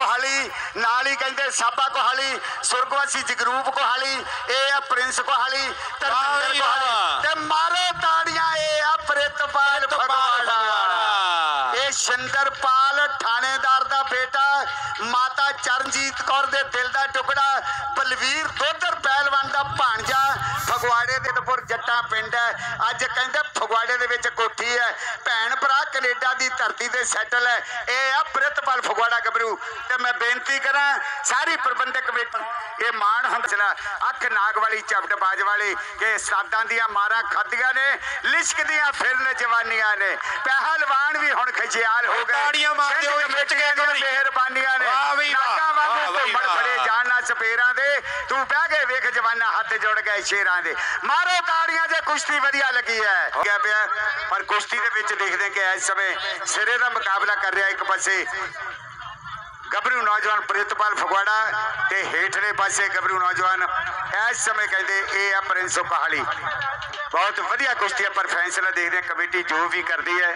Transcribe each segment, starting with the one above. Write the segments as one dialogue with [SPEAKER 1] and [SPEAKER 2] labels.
[SPEAKER 1] कोहाली नाल ही कहते साबा कोहाली सुरगवासी जगरूप कोहाली ए प्रिंस कोहाली धर्मिंदर कोहाली ते मारो ताड़ियां ए प्रितपाल फगवाड़ा ए शिंदरपाल थानेदार दा बेटा माता चरणजीत कौर दे दिल दा टुकड़ा बलवीर दोधर पहलवान दा भांजा फगवाड़े दे पुर जट्टा पिंड है अज कहते फगवाड़े दे विच कोठी है भैन भरा कनेडा दी धरती ते सैटल है ए प्रितपाल फगवाड़ा गबरू ते मैं बेनती करा सारी प्रबंधक कमेटी ये मान हंसला अख नाग वाली झपट बाज वाली के सादां दियां मारां खादियां ने लिशकदियां फिरन जवानियां ने पहलवान भी हुण खजियाल हो गए मेहरबानियां ने नागा वांगू घुम्मण फड़े जाना सपेरां दे तू बह के वेख जवाना हाथ जुड़ गए शेरां दे मारो ताड़ियां जे कुश्ती वधिया लगी है क्या पिया पर कुश्ती दे विच देखदे कि इस समय सिरे दा मुकाबला कर रहा एक पासे गबरू नौजवान प्रितपाल फगवाड़ा ते हेठले पासे गबरू नौजवान इस समय कहते ए प्रिंस कोहाली बहुत वधिया कुश्ती है पर फैसला देखते हैं कमेटी जो भी करती है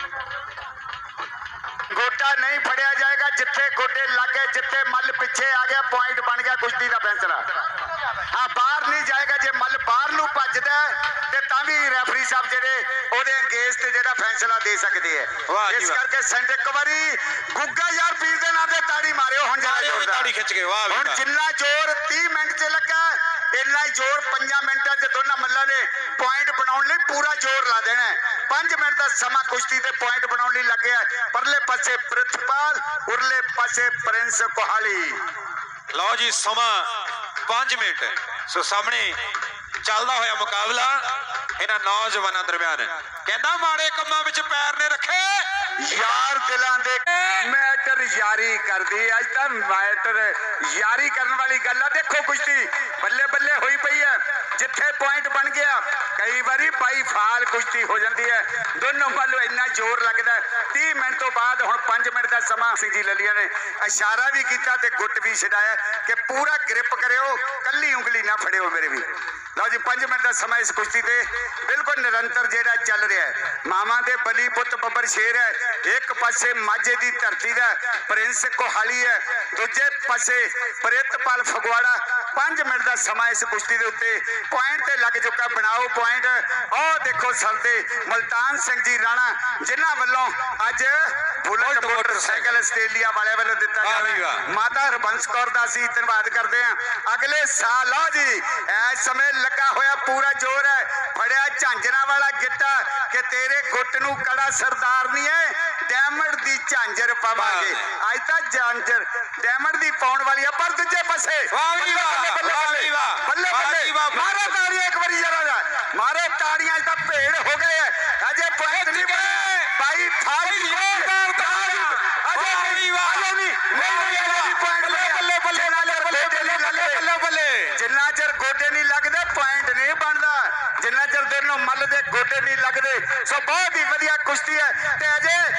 [SPEAKER 1] गोटा नहीं फड़िया जाएगा जिथे गोडे लागे जिथे मल पिछे आ गया पॉइंट बन गया कुश्ती का फैसला हाँ बाहर नहीं जाएगा जे मल बाहर नूं भजदा ते तां भी रेफरी साहब जेडे ओदे अंगेज ते जेड़ा फैसला दे सकते हैं इस करके सेंट एक बारी गुग्गा यार पीर दे नाम ते ताड़ी मारियो हुण जरा जोर ताड़ी खिच के वाह हुण जिन्ना जोर 30 मिनट च लगा इन्ना ही जोर 5 मिनटां च दोनों मल्लां ने पॉइंट बनाउण लई पूरा जोर ला देना है 5 मिनट का समा कुश्ती ते पॉइंट बनाउण लई लगे परले पासे प्रितपाल उरले पासे प्रिंस कोहाली
[SPEAKER 2] लो जी समा 5 मिनट सो सामने चलता होया मुकाबला इन्हां नौजवानों दरम्यान कहंदा माड़े कम्मां विच पैर ने रखे
[SPEAKER 1] यार दिलां दे मैटर यारी कर दी अज तक मैटर यारी करने वाली गल है देखो कुश्ती बल्ले बल्ले हुई पई है जिथे पॉइंट बन गया कई बारी बाई फाल कुश्ती हो जाती है दोनों वालों इन्ना जोर लगता है 30 मिनट तो बाद हुण 5 मिनट का समा सी जी ललिया ने इशारा भी किया ते गुट भी छड़ाया कि पूरा ग्रिप करियो कल्ली उंगली ना फड़ियो मेरे भी लो जी 5 मिनट का समा इस कुश्ती ते बिल्कुल निरंतर जेड़ा चल रहा है मामा दे बली पुत बब्बर शेर है एक पासे माझे दी धरती दा प्रिंस कोहाली है दूजे पासे प्रितपाल फगवाड़ा 5 मिनट का समा इस कुश्ती के उत्ते पॉइंट ते लग चुका बनाओ पॉइंट और देखो सरदे मुल्तान सिंह जी राणा जिन्हां वल्लों अज बुलेट मोटरसाइकिल आस्ट्रेलिया वाले वालों दिता जाएगा माता हरबंस कौर दा असीं धन्नवाद करते हैं अगले साल लो जी इस समय लगा होया पूरा जोर है फड़िया झांजरा वाला गिट्टा कि तेरे गुट नूं कड़ा सरदार नहीं है डायमंड दी झांजर पावांगे अज तक झांजर डायमंड दी पाउण वाली है पर दूजे पासे बल्ले बल्ले मारो ताड़ियां एक बारी जरा मारो ताड़ियां अज तक भेड़ हो गए है अजे पॉइंट नहीं बने भाई फाड़ी जिन्ना चर गोडे नहीं लगते पॉइंट नहीं बनता जिन्ना चर दोनों मल दे गोडे नहीं लगते सो बहुत ही वधिया कुश्ती है ते अजे